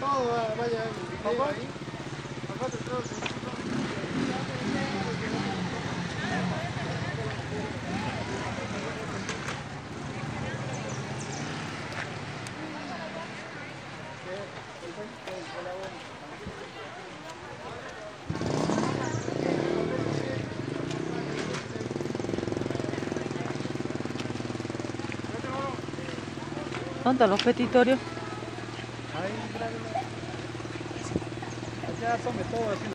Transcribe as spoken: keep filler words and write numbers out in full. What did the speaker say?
todo, vaya ahí. Acá te traes. ¿Dónde están los petitorios? Ahí, allá son de todo así.